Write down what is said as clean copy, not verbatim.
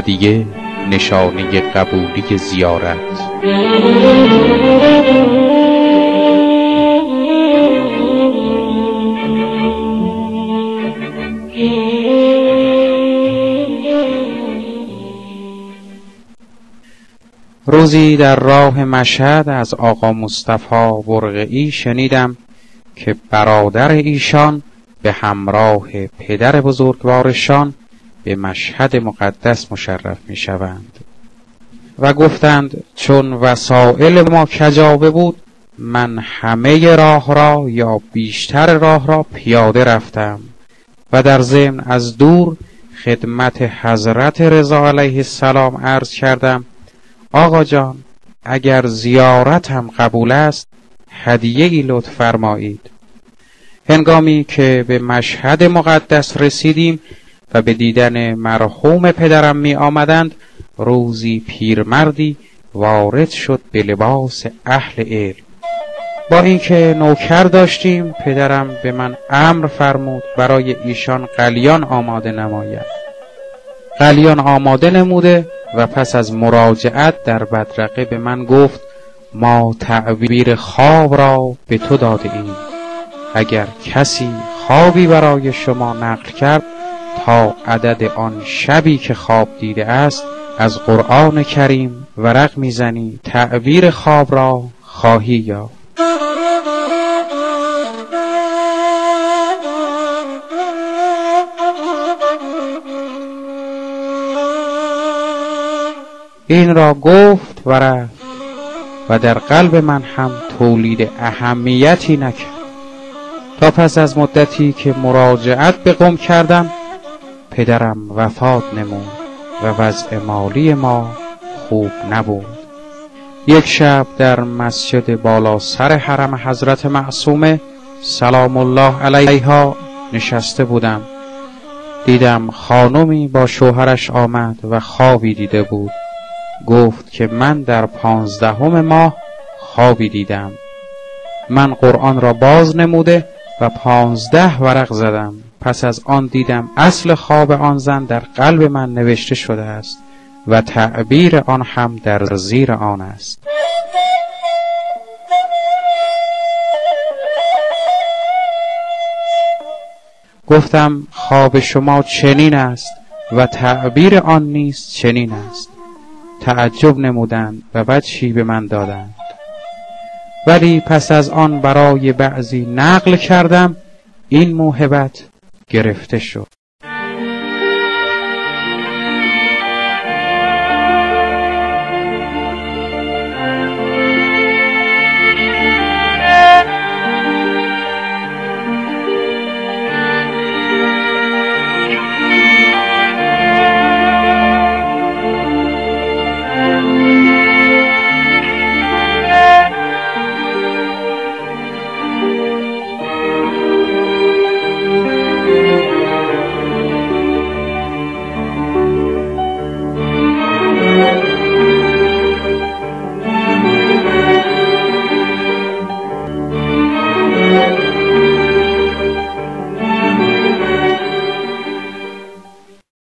هدیه نشانه قبولی زیارت. روزی در راه مشهد از آقا مصطفی برقعی شنیدم که برادر ایشان به همراه پدر بزرگوارشان به مشهد مقدس مشرف می شوند و گفتند چون وسایل ما کجاوه بود من همه راه را یا بیشتر راه را پیاده رفتم و در ضمن از دور خدمت حضرت رضا علیه السلام عرض کردم آقا جان اگر زیارتم قبول است هدیه‌ای لطف فرمایید. هنگامی که به مشهد مقدس رسیدیم و به دیدن مرحوم پدرم می آمدند روزی پیرمردی وارد شد به لباس اهل علم. با اینکه نوکر داشتیم پدرم به من امر فرمود برای ایشان قلیان آماده نمایم. قلیان آماده نموده و پس از مراجعت در بدرقه به من گفت ما تعبیر خواب را به تو داده ایم. اگر کسی خوابی برای شما نقل کرد تا عدد آن شبی که خواب دیده است از قرآن کریم ورق میزنی تعبیر خواب را خواهی یافت. این را گفت و رفت و در قلب من هم تولید اهمیتی نکرد تا پس از مدتی که مراجعت به قم کردم پدرم وفات نمود و وضع مالی ما خوب نبود. یک شب در مسجد بالا سر حرم حضرت معصومه سلام الله علیها نشسته بودم. دیدم خانمی با شوهرش آمد و خوابی دیده بود. گفت که من در 15 ماه خوابی دیدم. من قرآن را باز نموده و 15 ورق زدم. پس از آن دیدم اصل خواب آن زن در قلب من نوشته شده است و تعبیر آن هم در زیر آن است. گفتم خواب شما چنین است و تعبیر آن نیز چنین است. تعجب نمودند و وجهی به من دادند. ولی پس از آن برای بعضی نقل کردم این موهبت گرفته شد.